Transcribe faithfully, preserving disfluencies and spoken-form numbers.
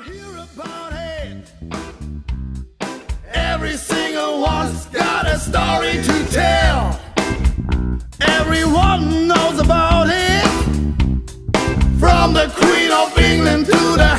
hear about it. Every single one's got a story to tell. Everyone knows about it. From the Queen of England to the